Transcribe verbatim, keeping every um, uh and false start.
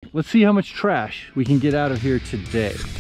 let's see how much trash we can get out of here today.